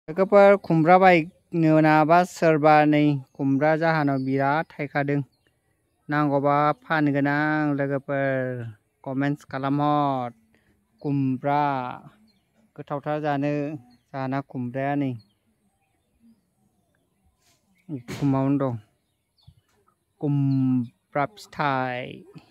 लोगोफोर खुमब्रा बायनो नाबा सोरबा नै खुमब्रा जाहानाव बिराद थायखादों नांगौबा फानगोन आं लोगोफोर कमेन्ट्स खालामहर खुमब्रा गोथावथार जानो जाहाना खुमब्राया नै उखुमावनो दं खुमब्रा फिथाइ